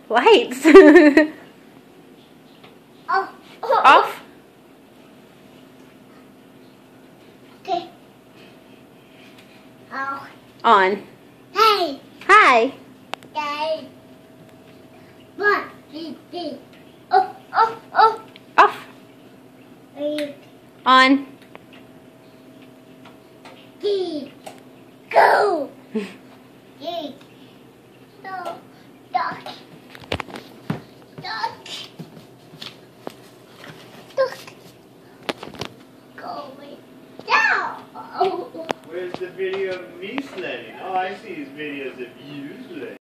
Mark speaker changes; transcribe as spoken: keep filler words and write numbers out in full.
Speaker 1: Lights.
Speaker 2: Off.
Speaker 1: Off.
Speaker 2: Okay. Off.
Speaker 1: On.
Speaker 2: Hey.
Speaker 1: Hi.
Speaker 2: Hey. One, two, three. Off. Off. Off.
Speaker 1: Off.
Speaker 2: Three.
Speaker 1: On.
Speaker 2: Three. Go. Three. No. Duck. Duck. Duck. Going down.
Speaker 3: Where's the video of me sledding? All I see is videos of you sledding.